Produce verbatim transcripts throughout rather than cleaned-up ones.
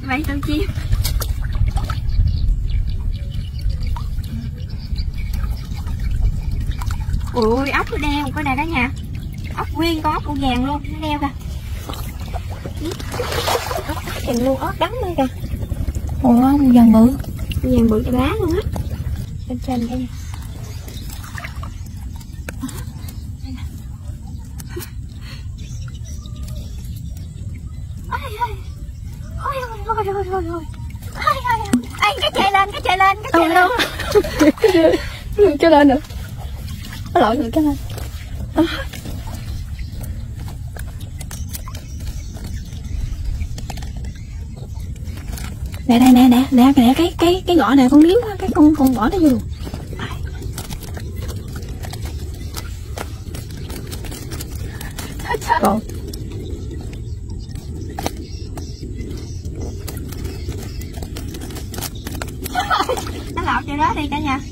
vậy tụi chim. Ui, ốc nó đeo cái này đó nha. Ốc nguyên con ốc bươu vàng luôn, nó đeo kìa. Ốc chừng luôn, ốc đắng luôn kìa. Ủa, ốc bươu vàng bự. Bươu vàng bự cho đá luôn á. Trên trên đây. Ôi ôi. Ôi ôi ôi ôi ôi. Ôi ôi. Ê, cái chạy lên, cái chạy lên, cái chạy lên. Cái lên nữa. Nó lội người cái lên. À. Nè đây nè nè nè nè cái cái cái gõ này con liếm cái con con gõ nó vô luôn. Còn nó lọt vô đó đi cả nhà.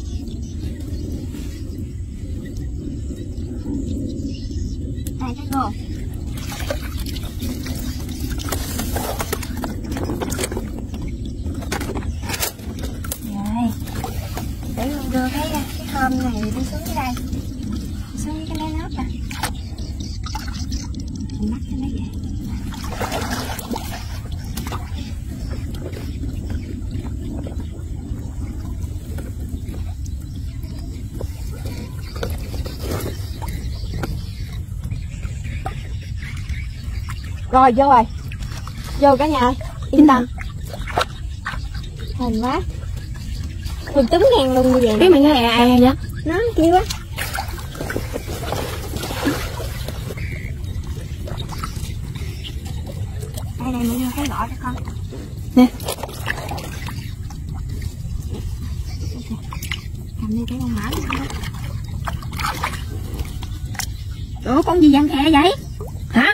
Đây cái cô. Rồi. Để con đưa cái cái hôm này đi xuống dưới đây. Xuống dưới cái lá nốt nè. Mình bắt cho nó về. Rồi vô rồi. Vô cả nhà. Yên tâm. Hình quá. Mình túm ngang luôn như vậy. cái mình nghe ai ai vậy? Nó kêu á. Đây đây mình đưa cái gõ cho con. Nè. Cầm đi cái con mã đó. Ủa con gì vàng khè vậy? Hả?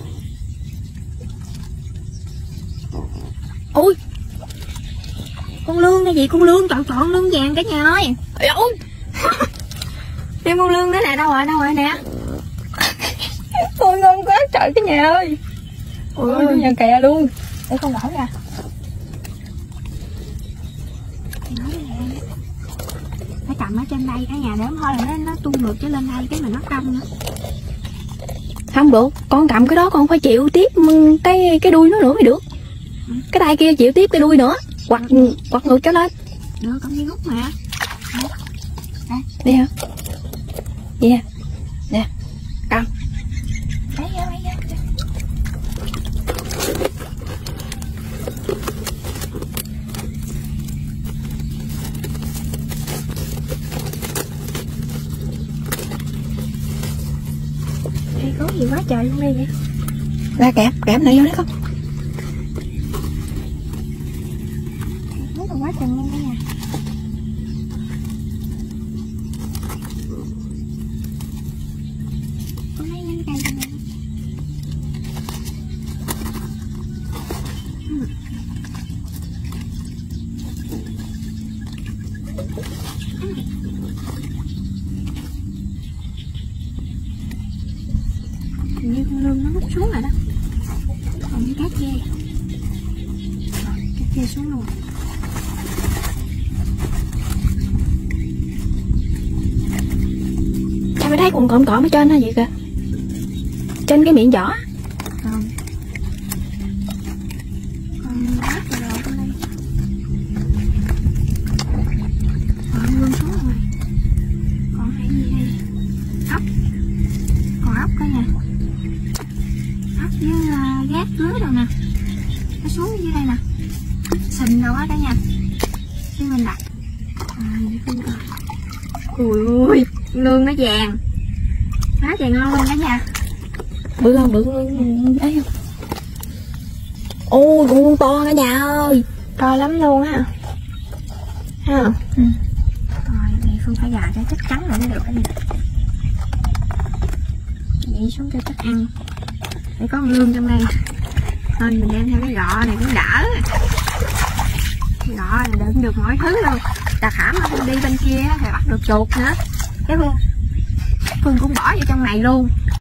Ôi, con lương cái gì? Con lương chọn chọn lương vàng cả nhà ơi. ôi. Đem con lương đó nè, đâu rồi đâu rồi nè. Ôi ngon quá trời cả nhà ơi. Ôi ôi vàng kè luôn. Để con gõ ra. Phải cầm ở trên đây cả nhà để thôi là nó nó tung ngược trở lên đây cái mà nó cong nữa. Không được, con cầm cái đó con phải chịu tiếp cái cái đuôi nó nữa mới được. Cái tay kia chịu tiếp cái đuôi nữa, quặt quặt ngược trở lên. Được, con đi hút mà. Đây. Đi hả? Vậy yeah. Nè, cầm. Đấy vô, đấy vô. Đây có gì quá trời luôn đây vậy? Ra kẹp, kẹp này vô đấy không? Rất là quá trời luôn cả nhà. Con lấy nhánh cây cho mình. Hình như con lương nó hút xuống rồi đó. Còn cái cát dê. Rồi, cát dê xuống luôn. Sao mới thấy còn cộm cộm ở trên hay vậy kìa? Trên cái miệng vỏ. Còn Còn bát rồi rồi con đây. Còn lương xuống rồi. Còn hay gì đây? Ốc. Còn ốc coi nè. Ốc với uh, gác lưới rồi nè. Nó xuống dưới đây nè. Sình đâu á cả nhà. Khi mình đặt. À, ui ui, lương nó vàng. Quá trời ngon luôn cả nhà. Bự không? Bự không? Ấy không? Ôi con to cả nhà ơi. To lắm luôn á. Ha. Ừ. Rồi vậy Phương phải gà cho chắc chắn rồi mới được cái này. Vậy xuống cho chắc ăn. Để có con lương trong đây. Nên mình đem theo cái gọ này cũng đỡ. Cái gọ này đựng được mọi thứ luôn. Tà khảm không đi bên kia thì bắt được chuột nữa. Cái Phương Phương cũng bỏ vô trong này luôn.